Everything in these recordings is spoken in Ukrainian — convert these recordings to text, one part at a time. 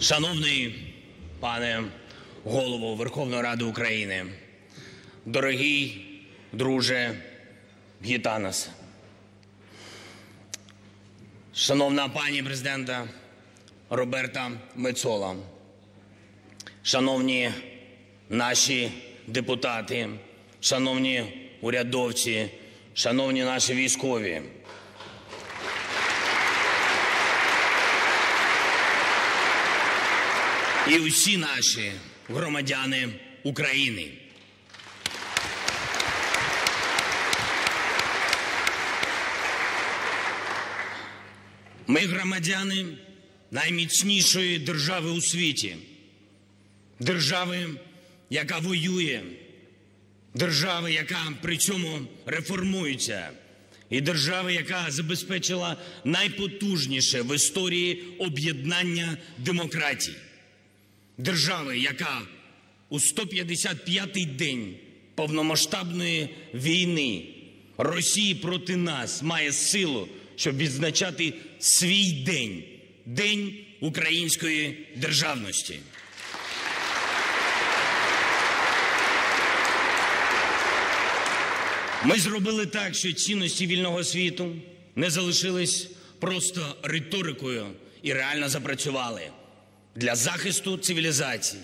Шановний пане Голово Верховної Ради України, дорогий друже Гітанас, шановна пані президента Роберта Мецола, шановні наші депутати, шановні урядовці, шановні наші військові, і усі наші громадяни України. Ми громадяни найміцнішої держави у світі. Держави, яка воює, держави, яка при цьому реформується, і держави, яка забезпечила найпотужніше в історії об'єднання демократій. Держави, яка у 155-й день повномасштабної війни Росії проти нас має силу, щоб відзначати свій день – День української державності. Ми зробили так, що цінності вільного світу не залишились просто риторикою і реально запрацювали для захисту цивілізації.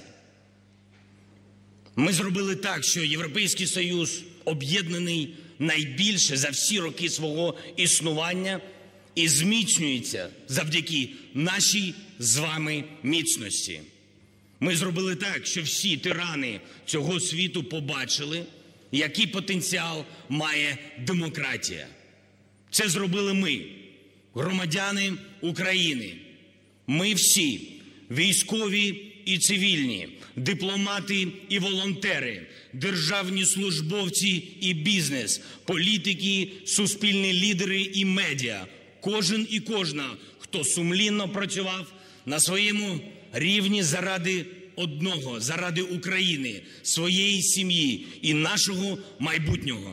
Ми зробили так, що Європейський Союз, об'єднаний найбільше за всі роки свого існування, і зміцнюється завдяки нашій з вами міцності. Ми зробили так, що всі тирани цього світу побачили, який потенціал має демократія. Це зробили ми, громадяни України. Ми всі, військові і цивільні, дипломати і волонтери, державні службовці і бізнес, політики, суспільні лідери і медіа. Кожен і кожна, хто сумлінно працював на своєму рівні заради одного, заради України, своєї сім'ї і нашого майбутнього.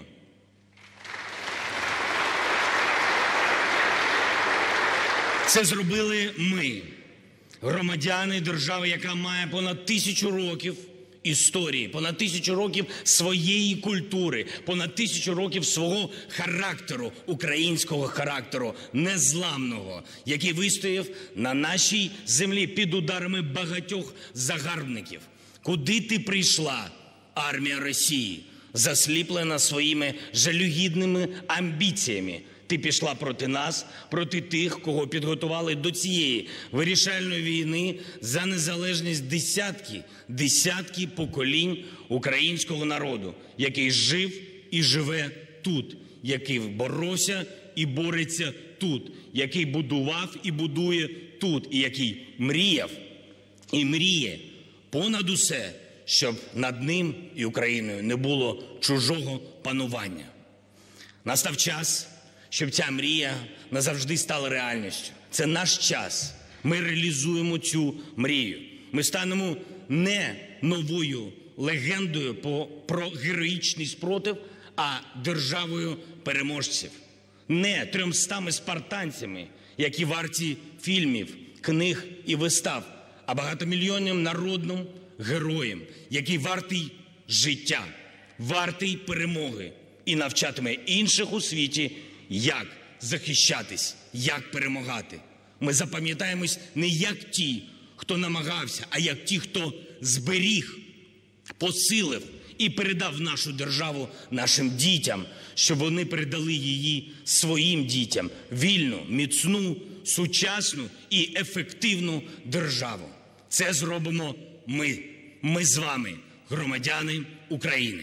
Це зробили ми, громадяни держави, яка має понад 1000 років історії, понад 1000 років своєї культури, понад 1000 років свого характеру, українського характеру, незламного, який вистояв на нашій землі під ударами багатьох загарбників. Куди ти прийшла, армія Росії, засліплена своїми жалюгідними амбіціями? Ти пішла проти нас, проти тих, кого підготували до цієї вирішальної війни за незалежність десятки поколінь українського народу, який жив і живе тут, який боровся і бореться тут, який будував і будує тут, і який мріяв і мріє понад усе, щоб над ним і Україною не було чужого панування. Настав час, щоб ця мрія назавжди стала реальністю. Це наш час. Ми реалізуємо цю мрію. Ми станемо не новою легендою про героїчний спротив, а державою переможців. Не 300 спартанцями, які варті фільмів, книг і вистав, а багатомільйонним народним героєм, який вартий життя, вартий перемоги і навчатиме інших у світі, як захищатись, як перемагати. Ми запам'ятаємось не як ті, хто намагався, а як ті, хто зберіг, посилив і передав нашу державу нашим дітям, щоб вони передали її своїм дітям. Вільну, міцну, сучасну і ефективну державу. Це зробимо ми. Ми з вами, громадяни України.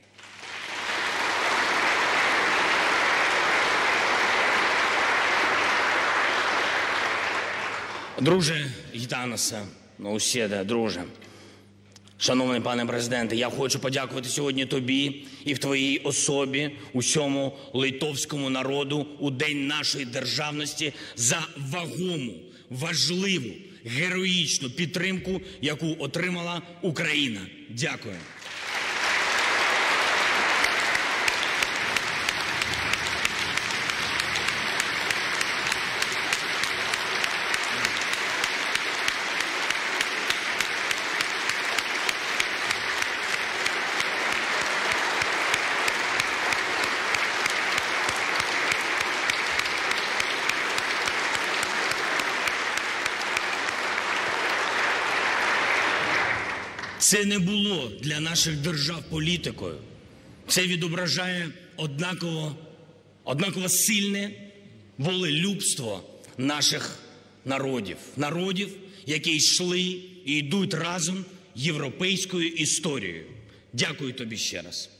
Друже Гітанасе, Наусєда, друже, шановний пане президенте, я хочу подякувати сьогодні тобі і в твоїй особі, усьому литовському народу у День нашої державності за вагому, важливу, героїчну підтримку, яку отримала Україна. Дякую. Це не було для наших держав політикою. Це відображає однаково сильне волелюбство наших народів. Народів, які йшли і йдуть разом європейською історією. Дякую тобі ще раз.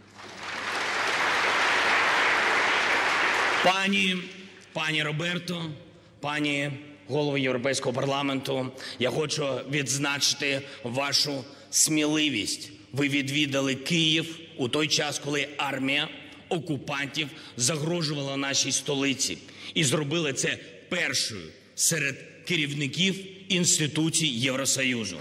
Пані Роберто, пані голово Європейського парламенту, я хочу відзначити вашу сміливість. Ви відвідали Київ у той час, коли армія окупантів загрожувала нашій столиці. І зробили це першою серед керівників інституцій Євросоюзу.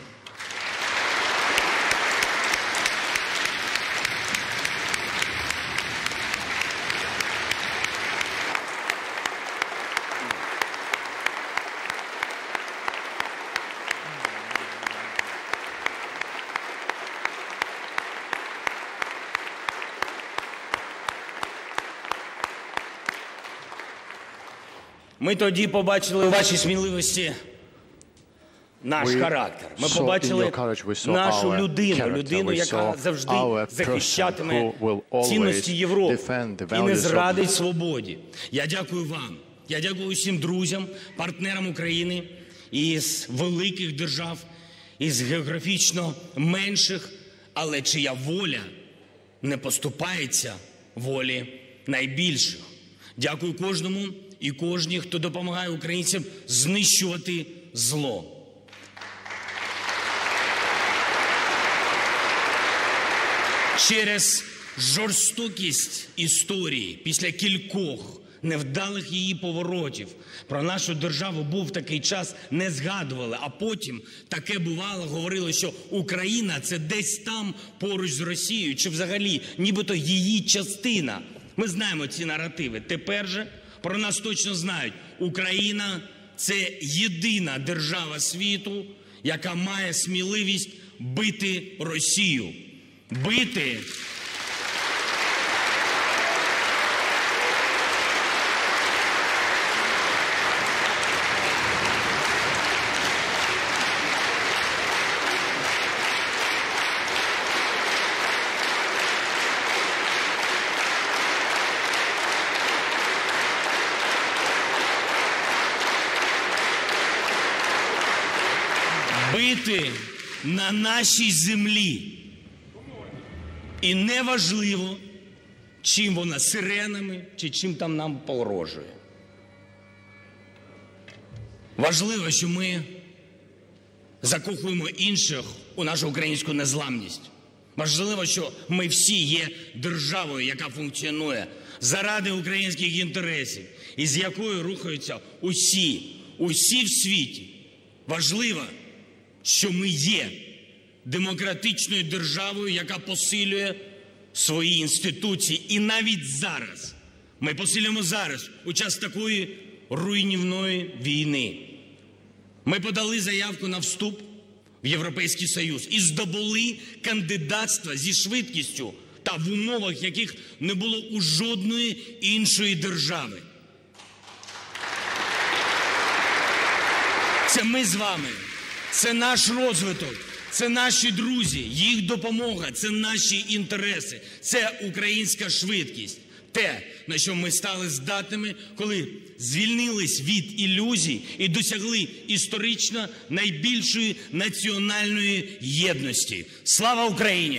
Ми тоді побачили у вашій сміливості наш характер. Ми побачили нашу людину, яка завжди захищатиме цінності Європи і не зрадить свободі. Я дякую вам. Я дякую усім друзям, партнерам України із великих держав, із географічно менших, але чия воля не поступається волі найбільших. Дякую кожному і кожній, хто допомагає українцям знищувати зло. Через жорстокість історії, після кількох невдалих її поворотів, про нашу державу був такий час, не згадували, а потім таке бувало, говорили, що Україна – це десь там поруч з Росією, чи взагалі нібито її частина. Ми знаємо ці наративи. Тепер же про нас точно знають. Україна – це єдина держава світу, яка має сміливість бити Росію. Бити на нашій землі. І неважливо, чим вона, сиренами, чи чим там нам погрожує. Важливо, що ми закохуємо інших у нашу українську незламність. Важливо, що ми всі є державою, яка функціонує заради українських інтересів, і з якою рухаються усі в світі. Важливо, що ми є демократичною державою, яка посилює свої інституції. І навіть зараз, ми посилюємо зараз, у час такої руйнівної війни. Ми подали заявку на вступ в Європейський Союз і здобули кандидатство зі швидкістю та в умовах, яких не було у жодної іншої держави. Це ми з вами, це наш розвиток, це наші друзі, їх допомога, це наші інтереси, це українська швидкість. Те, на що ми стали здатними, коли звільнились від ілюзій і досягли історично найбільшої національної єдності. Слава Україні!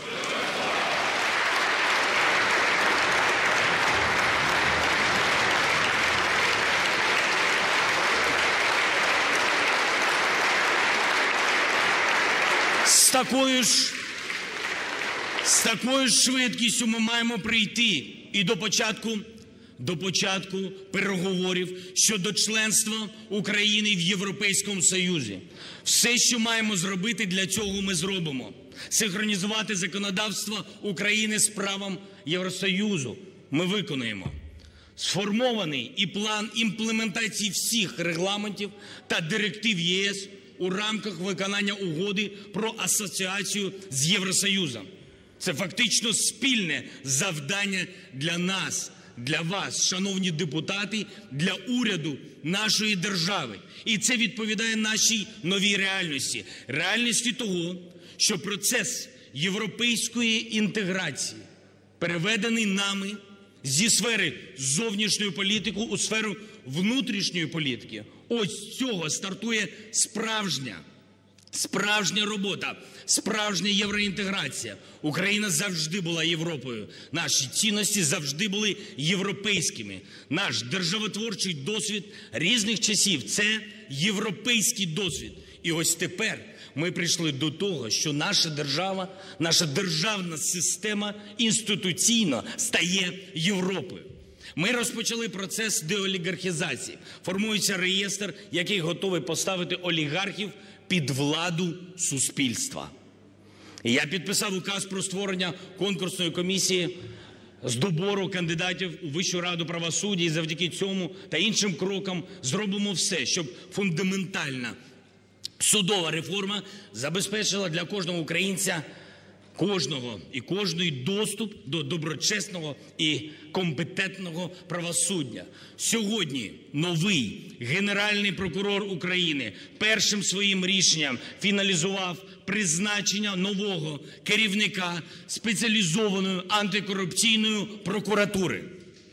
З такою ж швидкістю ми маємо прийти і до початку переговорів щодо членства України в Європейському Союзі. Все, що маємо зробити, для цього ми зробимо. Синхронізувати законодавство України з правом Євросоюзу ми виконуємо. Сформований і план імплементації всіх регламентів та директив ЄС у рамках виконання угоди про асоціацію з Євросоюзом. Це фактично спільне завдання для нас, для вас, шановні депутати, для уряду нашої держави. І це відповідає нашій новій реальності. Реальності того, що процес європейської інтеграції переведений нами зі сфери зовнішньої політики у сферу внутрішньої політики. Ось з цього стартує справжня робота, справжня євроінтеграція. Україна завжди була Європою. Наші цінності завжди були європейськими. Наш державотворчий досвід різних часів – це європейський досвід. І ось тепер ми прийшли до того, що наша держава, наша державна система інституційно стає Європою. Ми розпочали процес деолігархізації. Формується реєстр, який готовий поставити олігархів під владу суспільства. І я підписав указ про створення конкурсної комісії з добору кандидатів у Вищу раду правосуддя, і завдяки цьому та іншим крокам зробимо все, щоб фундаментальна судова реформа забезпечила для кожного українця, кожного і кожної доступ до доброчесного і компетентного правосуддя. Сьогодні новий Генеральний прокурор України першим своїм рішенням фіналізував призначення нового керівника спеціалізованої антикорупційної прокуратури.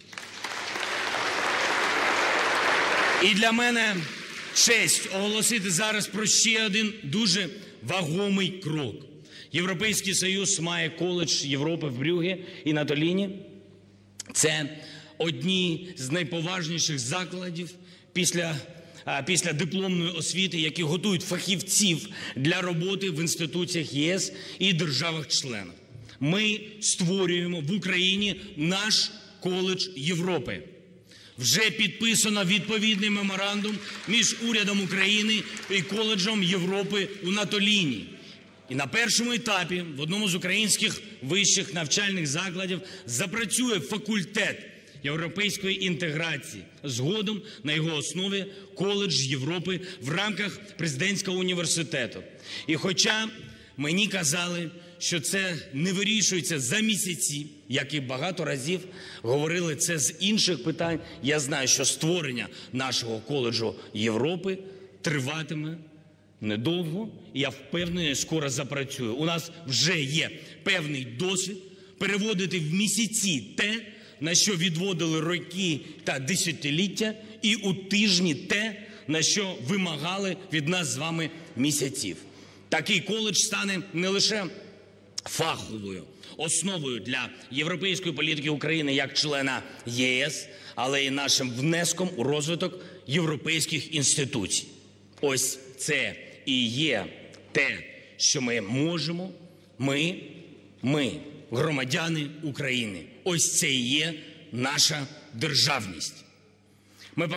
І для мене честь оголосити зараз про ще один дуже вагомий крок. Європейський Союз має коледж Європи в Брюгге і на Толіні. Це одні з найповажніших закладів після дипломної освіти, які готують фахівців для роботи в інституціях ЄС і державах-членах. Ми створюємо в Україні наш коледж Європи. Вже підписано відповідний меморандум між урядом України і коледжем Європи у Натоліні. І на першому етапі в одному з українських вищих навчальних закладів запрацює факультет європейської інтеграції. Згодом на його основі коледж Європи в рамках президентського університету. І хоча мені казали, що це не вирішується за місяці, як і багато разів говорили це з інших питань, я знаю, що створення нашого коледжу Європи триватиме недовго, і я впевнений, скоро запрацює. У нас вже є певний досвід переводити в місяці те, на що відводили роки та десятиліття, і у тижні те, на що вимагали від нас з вами місяців. Такий коледж стане не лише фаховою основою для європейської політики України як члена ЄС, але і нашим внеском у розвиток європейських інституцій. Ось це і є те, що ми можемо, ми, громадяни України. Ось це і є наша державність. Ми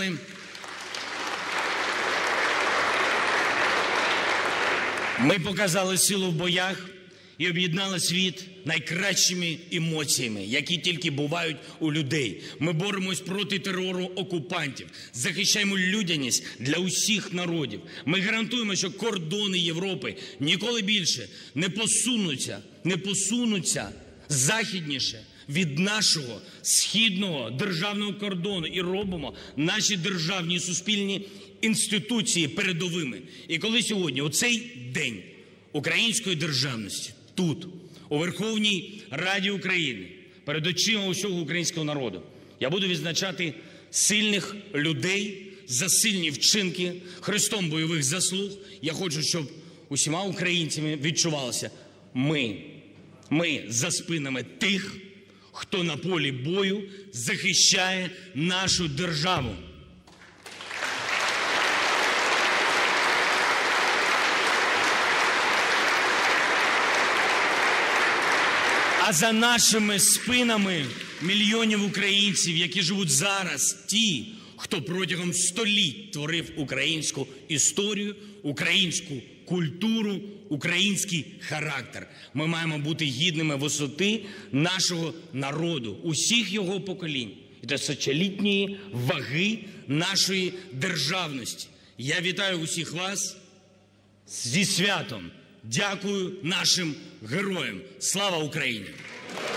показали силу в боях і об'єднали світ найкращими емоціями, які тільки бувають у людей. Ми боремось проти терору окупантів, захищаємо людяність для усіх народів. Ми гарантуємо, що кордони Європи ніколи більше не посунуться західніше від нашого східного державного кордону і робимо наші державні і суспільні інституції передовими. І коли сьогодні, у цей день української державності, тут, у Верховній Раді України, перед очима усього українського народу, я буду відзначати сильних людей за сильні вчинки, хрестом бойових заслуг. Я хочу, щоб усіма українцями відчувалося: ми за спинами тих, хто на полі бою захищає нашу державу. А за нашими спинами мільйонів українців, які живуть зараз, ті, хто протягом століть творив українську історію, українську культуру, український характер. Ми маємо бути гідними висоти нашого народу, усіх його поколінь і тисячолітньої ваги нашої державності. Я вітаю усіх вас зі святом. Дякую нашим героям. Слава Україні!